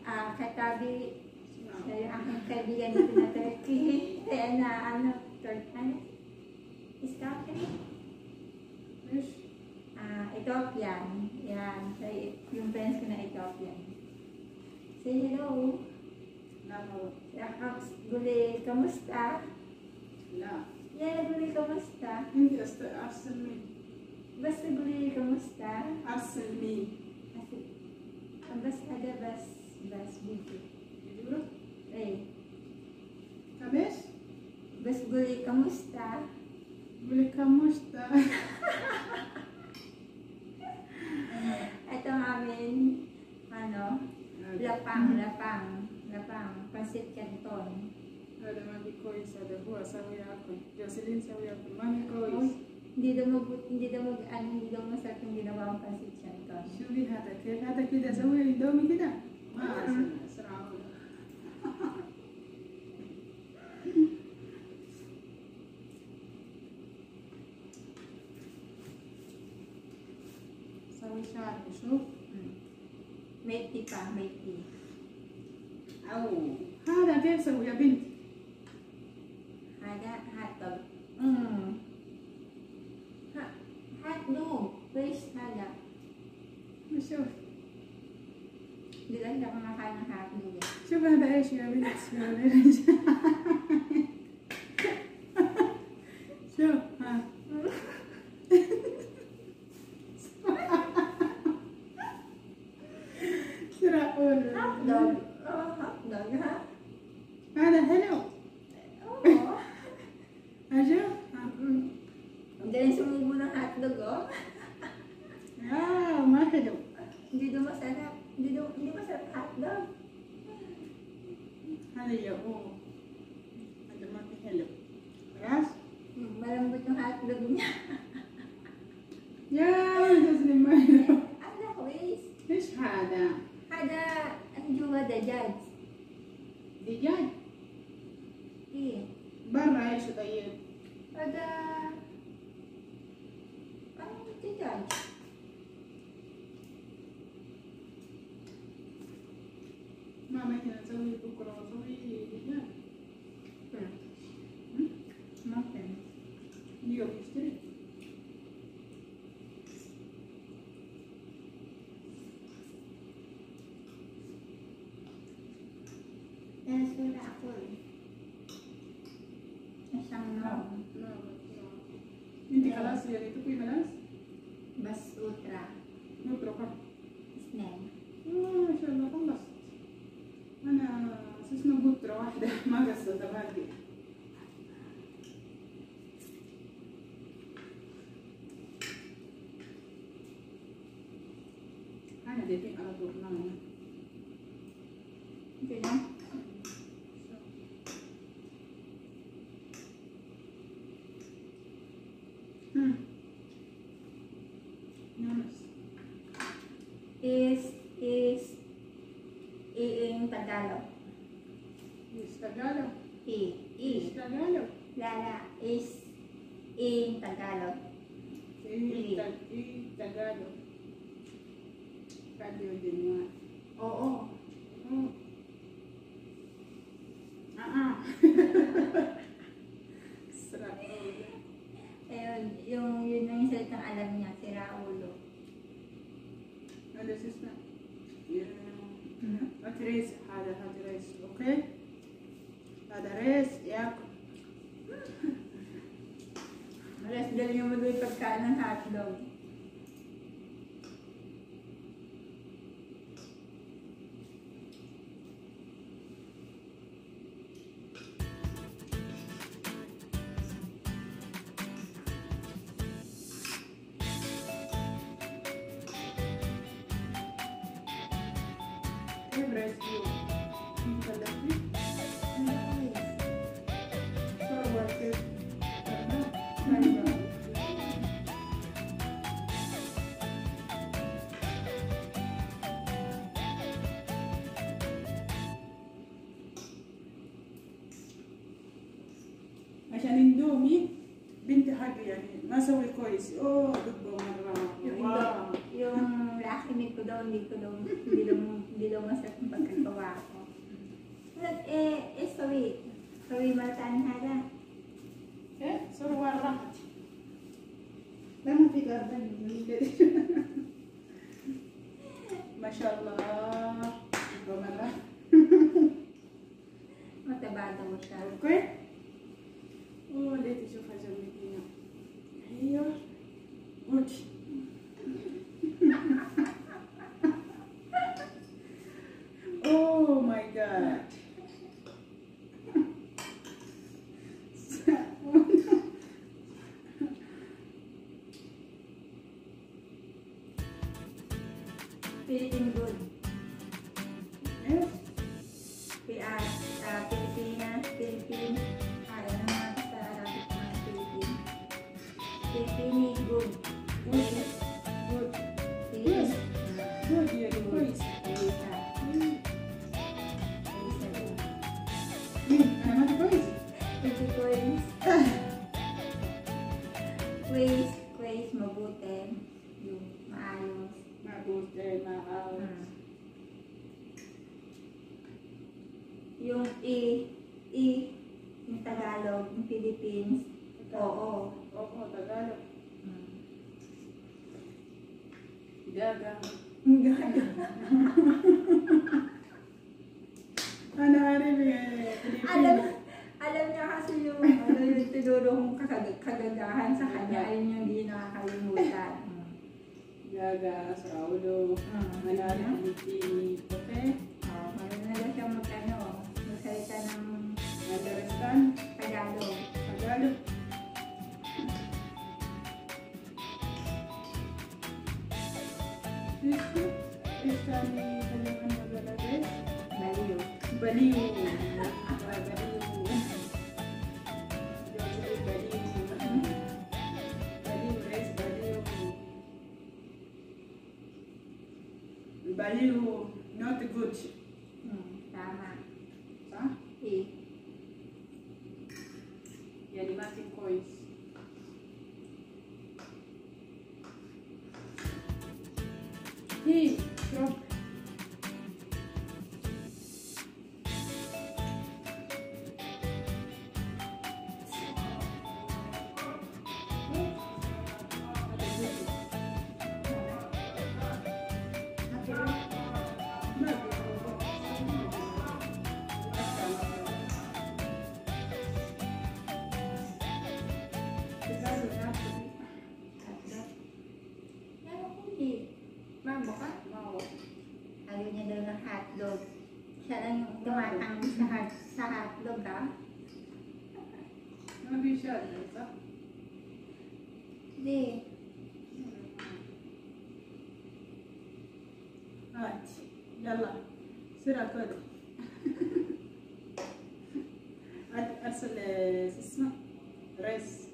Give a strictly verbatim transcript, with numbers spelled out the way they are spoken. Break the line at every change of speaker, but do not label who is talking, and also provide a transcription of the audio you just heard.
ah, katabi, yung aking kaibigan dito na Turkey. Kaya na, ano, Turkey, ano? Is country?
Yes.
Ah, Ethiopian. Yan. So, yung friends ko na Ethiopian. Say hello.
Nako.
Yakap, Guli, kamusta?
La.
Yeah, Guli, kamusta?
Hindi, basta arsal me.
Basta Guli, kamusta?
Arsal me.
Kasi, ah, bas ada bas, bas video.
Video?
Eh,
Kabes?
bas Guli, kamusta?
Guli kamusta?
Ito ang amin, ano, lapang, lapang, lapang, pansit canton.
Ada mami kois, ada buah sawi ako. Jocelyn sawi ako. Mami kois.
Hindi daw mag, hindi daw mag, ano, hindi daw masarap yung ginawa ang pansit canton.
شوفي هذا كيف هذا كذا سوي دومي كذا ما اسرع سوي شعري شوف
May tea pa, may tea.
او هذا كيف سوي يا بنتي
Hada, hotdog. Mm. Ha, hotdog. Fresh hada.
شوف
Hindi lang hindi ako nakain ng hotdog eh.
شوف هذا ايش يا بنتي ايش شوف ها ترى اقول
Hotdog. Oh, hotdog ha?
هذا حلو
Oo.
اشوف
Mm. Ang galing sumubo ng hotdog oh.
اه ما حلو
Hindi daw masarap. Hindi daw, hindi masarap hotdog.
هذا يبوه هذا ما في حلو خلاص
Mm, malambot yung hotdog niya.
يا تسلم ما حلو
Ano ko is?
ايش هذا
Hada, ang juwa dajaj.
دجاج
Eh.
برا ايش طيب
Hada, ano dajaj?
ما مثلا نسوي بكره نسوي دجاج
Hmm. Muffin.
اليوم نشتري
Yes, wala ako eh. Isang
لا
no.
لا انت خلاص يا ريت في خلاص
Bas ultra.
نترك
Snack.
ما شاء الله خلصت انا اساسا بكره واحده ما قصدت باقي انا دقيق على طول ما
Ito lang.
Hmm. Nice.
Is, is, iing Tagalog.
Is Tagalog.
I,
Is
i.
Tagalog.
Lala, is, in Tagalog.
Is Tag- is Tagalog. Tagalog din nga.
Oo.
Oh. Ah ah. Sarap.
Ayun, yung, yun yung salitang alam niya, si Raulo.
هذا شو اسمه؟ هات ريس هذا هات ريس اوكي هذا ريس ياكل
Malas dali yung madoy pagkain ng hotdog.
كيف ريس يو؟ انت خلفتني؟ صور كيف؟ عشان اندومي بنتي حقي يعني ما اسوي كويس اوه دبه مره
Yung,
واو
yung laki Sabi ko daw, hindi ko daw, hindi daw, hindi daw masarap yung pagkagawa ko. Eh, eh, sorry. Sorry, malataan hada.
Eh, suruh warna. Lama fikar dan Masya Allah. Gimana?
Matabada mo siya.
Oke. Oh, dito siya ka dyan. Ayo. Good. Oh my God.
Philippine good.
Eh?
P R, uh, Pilipinas, Philippine, ay, ano naman sa Arabic mga Philippine. Philippine good.
Good. Good.
Philippine.
Good, yeah, good.
Elisa.
Hmm,
Elisa good.
ano naman boys?
Pretty coins. Quiz, quiz, mabuti. Yung maayos.
Mabuti, maaw.
Hmm. Yung I, I, yung Tagalog, yung Philippines. Oo.
Oo, Tagalog.
Hmm.
Gaga.
Gaga.
Ano rin eh,
Alam,
Pilipino.
alam niya kasi yung, ano yung tinuro kong kagag- kagagahan sa kanya, ayun yung hindi nakakalimutan. Hmm.
Gaga, sa ulo.
Hmm.
Manari, Pilipini. Okay?
Oh, marunong na siya mag, ano, magsalita ng
Understand?
Tagalog.
Tagalog. Ito, ito ni Halaman Magalades.
Baliw.
Baliw. Ah, Baliw. Jokoy, Baliw. Baliw, res, Baliw. Baliw, not good.
Hmm, tama.
Ha?
I.
Yan, mating coins. Hey, drop.
Mamo ka? Ayaw niya daw ng hotdog. Siya lang yung tumatanggi sa, hot, sa hotdog, ha?
Nabi siya, Lisa.
Hindi.
هات يلا بسرعة كود أرسل شو اسمه ريس